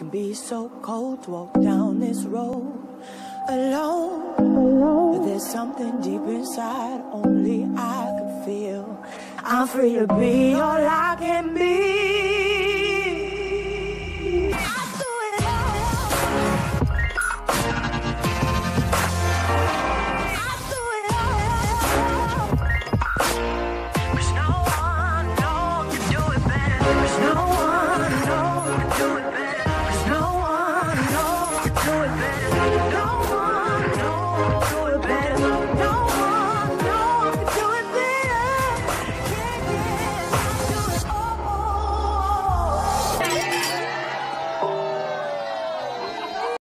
can be so cold to walk down this road alone. But there's something deep inside only I can feel. I'm free to be all I can be.